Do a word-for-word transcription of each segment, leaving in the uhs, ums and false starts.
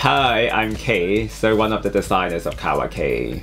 Hi, I'm Kei, so one of the designers of KAWAKEY.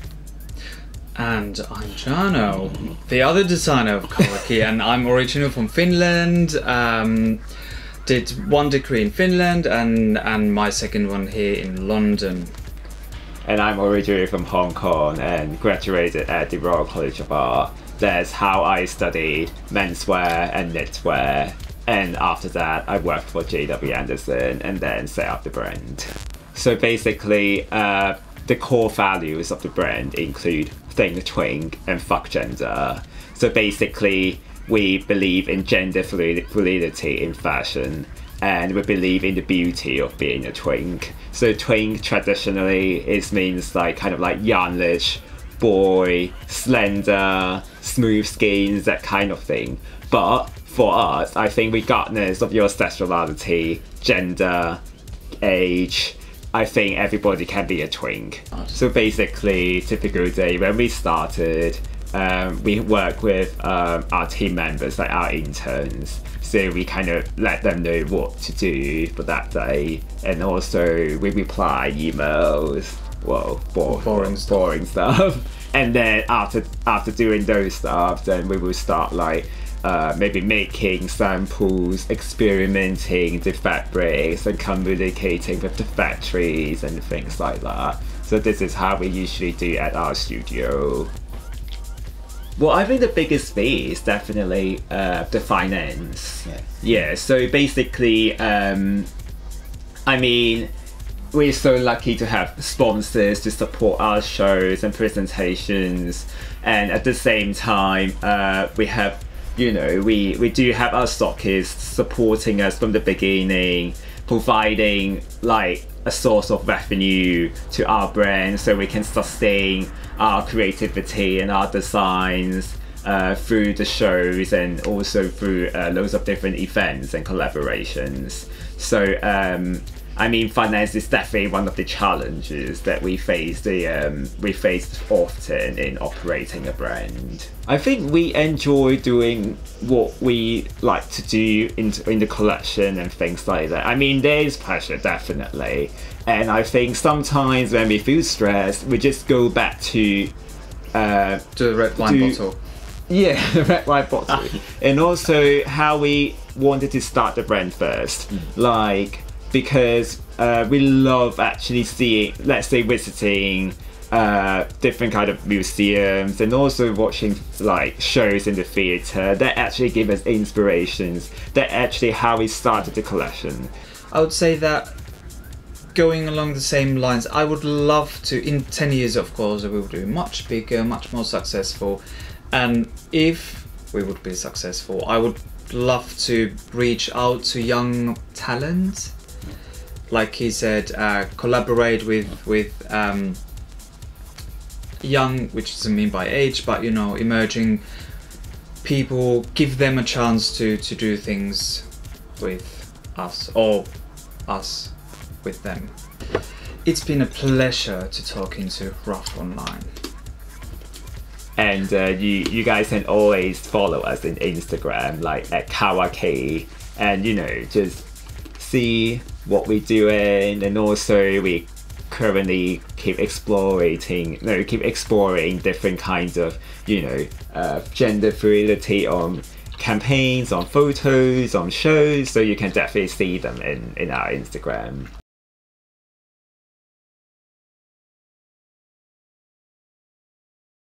And I'm Jarno, the other designer of KAWAKEY, and I'm originally from Finland. Um, did one degree in Finland and, and my second one here in London. And I'm originally from Hong Kong and graduated at the Royal College of Art. That's how I studied menswear and knitwear. And after that, I worked for J W Anderson and then set up the brand. So basically, uh, the core values of the brand include think, twink, and fuck gender. So basically, we believe in gender fluidity in fashion, and we believe in the beauty of being a twink. So twink traditionally it means like kind of like youngish, boy, slender, smooth skin, that kind of thing. But for us, I think regardless of your sexuality, gender, age, I think everybody can be a twink. So basically, typical day when we started, um, we work with um, our team members, like our interns. So we kind of let them know what to do for that day, and also we reply emails. Whoa, boring, boring, boring stuff. And then after after doing those stuff, then we will start like uh, maybe making samples, experimenting the fabrics, and communicating with the factories and things like that. So this is how we usually do at our studio. Well, I think the biggest fee is definitely uh, the finance. Yeah. Yeah, so basically, um, I mean, we're so lucky to have sponsors to support our shows and presentations. And at the same time, uh, we have, you know, we, we do have our stockists supporting us from the beginning, providing like a source of revenue to our brand so we can sustain our creativity and our designs uh, through the shows and also through uh, loads of different events and collaborations. So um, I mean, finance is definitely one of the challenges that we face. The um, we face often in operating a brand. I think we enjoy doing what we like to do in in the collection and things like that. I mean, there is pressure definitely, and I think sometimes when we feel stressed, we just go back to uh, to the red wine to, bottle. Yeah, the red wine bottle, and also how we wanted to start the brand first, mm. like. Because uh, we love actually seeing, let's say visiting uh, different kind of museums and also watching like shows in the theatre that actually give us inspirations. That actually how we started the collection. I would say that going along the same lines, I would love to, in ten years of course, we will do much bigger, much more successful. And if we would be successful, I would love to reach out to young talent. Like he said, uh, collaborate with with um, young, which doesn't mean by age, but you know, emerging people. Give them a chance to to do things with us, or us with them. It's been a pleasure to talk into Rough Online. And uh, you you guys can always follow us in Instagram, like at KAWAKEY, and you know just see what we're doing, and also we currently keep exploring, no, keep exploring different kinds of, you know, uh, gender fluidity on campaigns, on photos, on shows. So you can definitely see them in in our Instagram.